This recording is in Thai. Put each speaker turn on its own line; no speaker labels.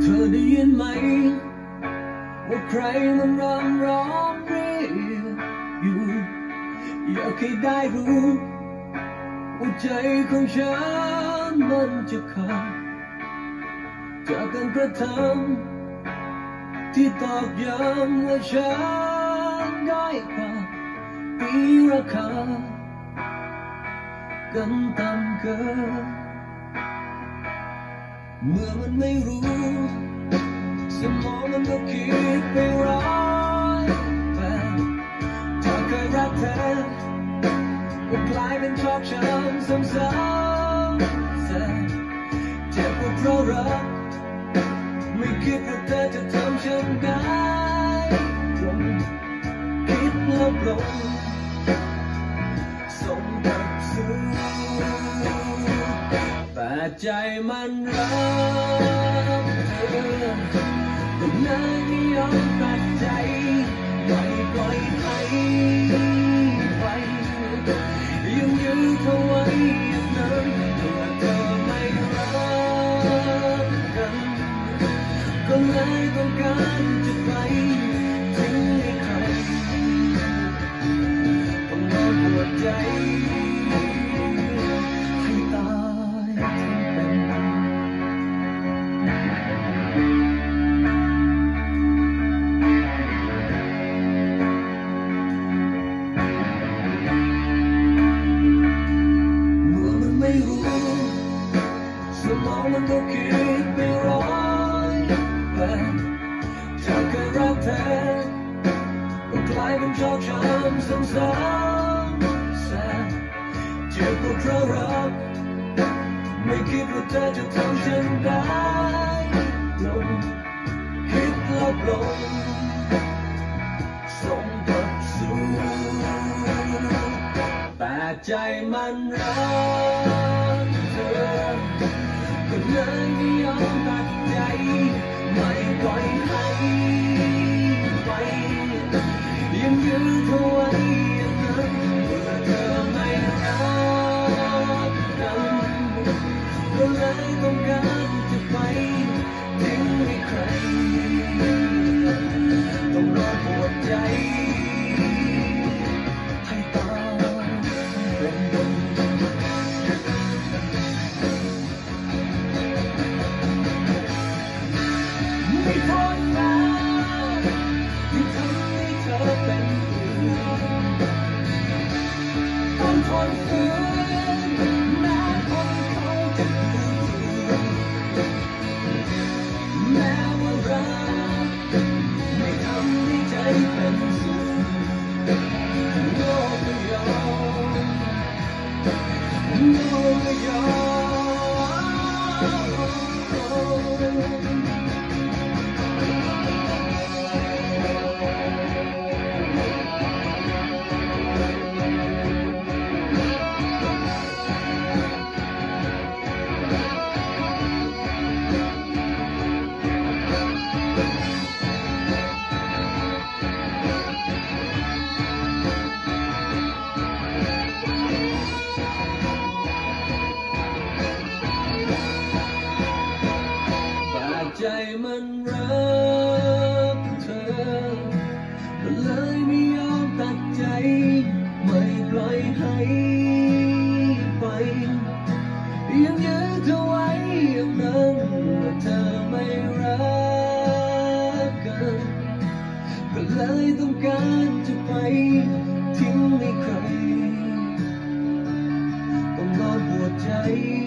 เธอได้ยินไหมว่าใครมันร้องเรียกอยู่อยากให้ได้รู้ว่าใจของฉันมันจะขาดจากการกระทำที่ตอกย้ำว่าฉันได้อยกว่าตีราคากันต่ำเกินเมื่อมันไม่รู้สมองมันก็คิดไปร้อยแต่ถ้าเคยรักเธอก็กลายเป็นชอบช้ำซ้ำๆแต่เจ็บเพราะรักไม่คิดว่าเธอจะทำฉันได้ลงคิดลบลงส่งกลับสู่แต่ใจมันรักเธอก็เลยไม่ยอมตัดใจไม่ปล่อยให้ไปยังยื้อเธอไว้อย่างนั้นเมื่อเธอไม่รักกันก็เลยต้องการจะไปทิ้งให้ใครต้องนอนปวดใจให้ตายทั้งเป็นเมื่อมันไม่รู้สมองมันก็คิดไปร้อยถ้าเคยรักเธอก็กลายเป็นชอบช้ำซ้ำๆแสบเจ็บเพราะรักไม่คิดว่าเธอจะทำฉันได้ลงคิดลบลงส่งกลับสู่แต่ใจมันรักเธอก็เลยไม่ยอมตัดใจไม่ปล่อยให้ไปยังยื้อเธอไว้อย่างนั้นเมื่อเธอไม่รักกันก็เลยต้องการจะไปทิ้งให้ใครต้องรอปวดใจให้ตายเป็นลมไม่ทนนะที่ทำให้เธอเป็นอื่นต้องทนฝืนแม้คนเขาจะดูแม้ว่ารักไม่ทำให้ใจเป็นสุขโลกก็ยอมโลกก็ยอมใจมันรักเธอก็เลยไม่ยอมตัดใจไม่ปล่อยให้ไปยังยื้อเธอไว้อย่างนั้นเมื่อเธอไม่รักกันก็เลยต้องการจะไปทิ้งให้ใครต้องนอนปวดใจ